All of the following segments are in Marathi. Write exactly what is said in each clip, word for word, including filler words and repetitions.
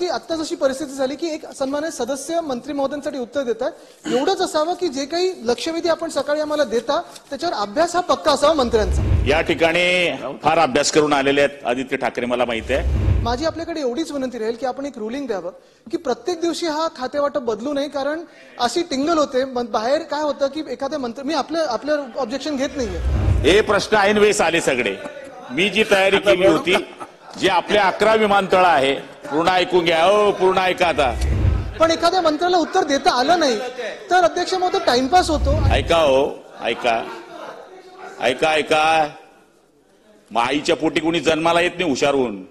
की आता जशी परिस्थिती झाली की एक सन्मान्य सदस्य मंत्री महोदयांसाठी उत्तर देतात एवढंच असावं की जे काही लक्षवेधी आपण सकाळी आम्हाला देता त्याच्यावर अभ्यास हा पक्का असावा मंत्र्यांचा। या ठिकाणी फार अभ्यास करून आलेले आहेत आदित्य ठाकरे, मला माहिती आहे। माझी आपल्याकडे एवढीच विनंती राहील की आपण एक रुलिंग द्यावं की प्रत्येक दिवशी हा खातेवाटप बदलू नये, कारण अशी टिंगल होते बाहेर। काय होतं की एखाद्या मंत्री, मी आपलं आपलं ऑब्जेक्शन घेत नाहीये, हे प्रश्न ऐन वेळेस आले सगळे। मी जी तयारी केली होती, जे आपले अकरा विमानतळ आहे, पूर्ण ऐकून घ्या, ओ पूर्ण ऐका आता। पण एखाद्या मंत्र्याला उत्तर देता आलं नाही तर अध्यक्ष महोदय टाइमपास होतो। ऐका हो, ऐका ऐका ऐका आईच्या पोटी कोणी जन्माला येत नाही हुशार होऊन।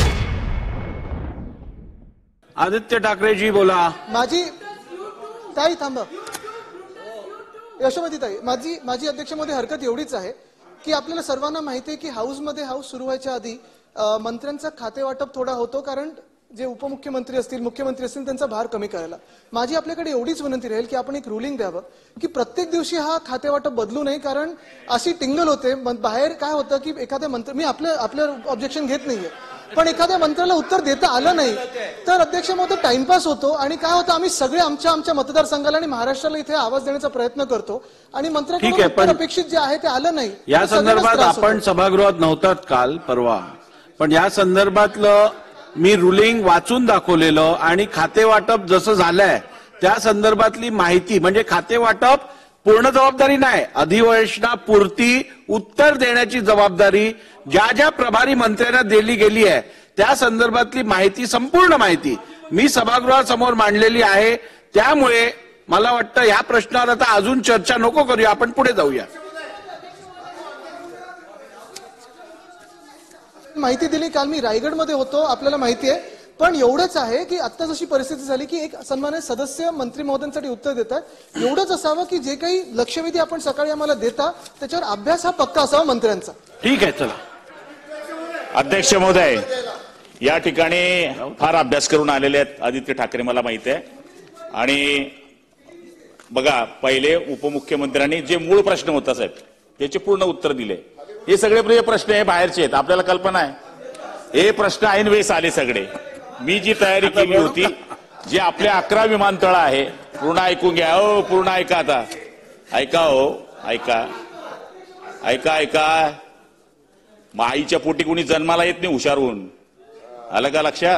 आदित्य ठाकरे जी बोला। माझी ताई थांबा, यशोमती ताई, माझी माझी अध्यक्ष महोदय हरकत एवढीच आहे की आपल्याला सर्वांना माहिती आहे की हाऊसमध्ये हाऊस सुरू व्हायच्या आधी मंत्र्यांचा खातेवाटप थोडा होतो, कारण जे उपमुख्यमंत्री असतील, मुख्यमंत्री असतील, त्यांचा भार कमी करायला। माझी आपल्याकडे एवढीच विनंती राहील की आपण एक रुलिंग द्यावं की प्रत्येक दिवशी हा खातेवाटप बदलू नये, कारण अशी टिंगल होते बाहेर। काय होतं की एखाद्या मंत्री, मी आपलं आपलं ऑब्जेक्शन घेत नाहीये, पण एखाद्या मंत्र्याला उत्तर देता आलं नाही तर अध्यक्ष महोदय टाइमपास होतो आणि काय होतं, आम्ही सगळे आमच्या आमच्या मतदारसंघाला आणि महाराष्ट्राला इथे आवाज देण्याचा प्रयत्न करतो आणि मंत्र्यांकडून उत्तर अपेक्षित जे आहे ते आलं नाही। या संदर्भात आपण सभागृहात नव्हतात काल परवा, पण या संदर्भातलं मी रुलिंग वाचून दाखवलेलं आणि खातेवाटप जसं झालंय त्या संदर्भातली माहिती, म्हणजे खातेवाटप पूर्ण जबाबदारी नाही, अधिवेशनापुरती उत्तर देण्याची जबाबदारी ज्या ज्या प्रभारी मंत्र्यांना दिली गेली आहे त्या संदर्भातली माहिती, संपूर्ण माहिती मी सभागृहासमोर मांडलेली आहे। त्यामुळे मला वाटतं या प्रश्नावर आता अजून चर्चा नको करूया, आपण पुढे जाऊया। माहिती दिली, काल मी रायगडमध्ये होतो, आपल्याला माहिती आहे। पण एवढंच आहे की आता जशी परिस्थिती झाली की एक सन्मान्य सदस्य मंत्री महोदयांसाठी उत्तर देतात एवढंच असावं की जे काही लक्षवेधी आपण सकाळी आम्हाला देता त्याच्यावर अभ्यास हा पक्का असावा मंत्र्यांचा। ठीक आहे, चला। अध्यक्ष महोदय, या ठिकाणी फार अभ्यास करून आलेले आहेत आदित्य ठाकरे, मला माहिती आहे। आणि बघा, पहिले उपमुख्यमंत्र्यांनी जे मूळ प्रश्न होता साहेब त्याचे पूर्ण उत्तर दिले। हे सगळे प्रश्न हे बाहेरचे आहेत, आपल्याला कल्पना आहे। हे प्रश्न ऐन वेळेस आले सगळे। मी जी तयारी केली होती, जे आपले अकरा विमानतळ आहे, पूर्ण ऐकून घ्या, ओ पूर्ण ऐका आता। ऐका हो, ऐका ऐका ऐका आईच्या पोटी कोणी जन्माला येत नाही हुशार होऊन, आलं का लक्षात?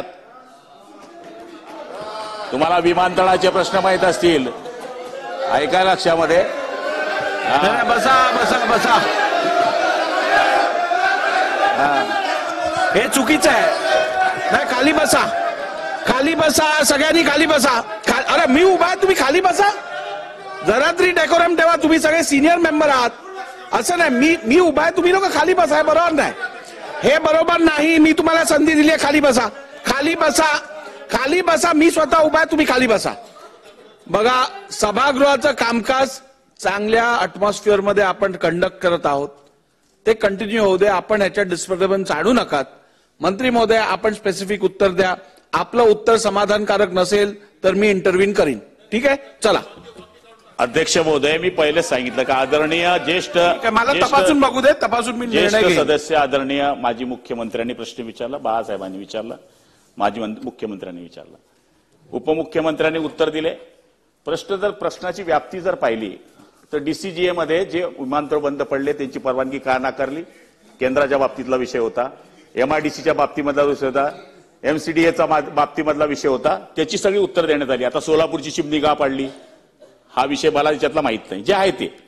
तुम्हाला विमानतळाचे प्रश्न माहित असतील, ऐका लक्षामध्ये। बसा बसा बसा, हे चुकीचं आहे। नाही, खाली बसा, खाली बसा, सगळ्यांनी खाली बसा। अरे मी उभा आहे, तुम्ही खाली बसा, जरा तरी डेकोरम ठेवा, तुम्ही सगळे सिनियर मेंबर आहात। असं नाही, मी मी उभा आहे, तुम्ही लोक खाली बसा, बरोबर नाही, हे बरोबर नाही। मी तुम्हाला संधी दिली आहे, खाली बसा, खाली बसा, खाली बसा। मी स्वतः उभा आहे, तुम्ही खाली बसा। बघा, सभागृहाचं कामकाज चांगल्या अटमॉस्फिअर मध्ये आपण कंडक्ट करत आहोत, ते कंटिन्यू होऊ दे। आपण याच्यात डिस्टर्बन्स आणू नकात। मंत्री महोदय, आपण स्पेसिफिक उत्तर द्या। आपलं उत्तर समाधानकारक नसेल तर मी इंटरव्हीन करीन, ठीक आहे? चला। अध्यक्ष महोदय, मी पहिले सांगितलं का आदरणीय ज्येष्ठ, मला तपासून बघू दे, तपासून मी निर्णय घेईन। सदस्य आदरणीय माजी मुख्यमंत्र्यांनी प्रश्न विचारला, बाळासाहेबांनी विचारला, माजी मुख्यमंत्र्यांनी विचारला, उपमुख्यमंत्र्यांनी उत्तर दिले। प्रश्न जर प्रश्नाची व्याप्ती जर पाहिली तर डीसीजीए मध्ये जे विमानतळ बंद पडले त्यांची परवानगी का नाकारली, केंद्राच्या बाबतीतला विषय होता, एमआयडीसीच्या बाबतीमधला विषय होता, एमसीडीएचा बाबतीमधला विषय होता, त्याची सगळी उत्तर देण्यात आली। आता सोलापूरची चिमणी का पाडली हा विषय मला त्याच्यातला माहित नाही, जे आहे ते